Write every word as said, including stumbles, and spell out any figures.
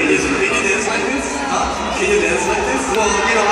Is, can you dance like this? Huh? Can you dance like this? Well, you know,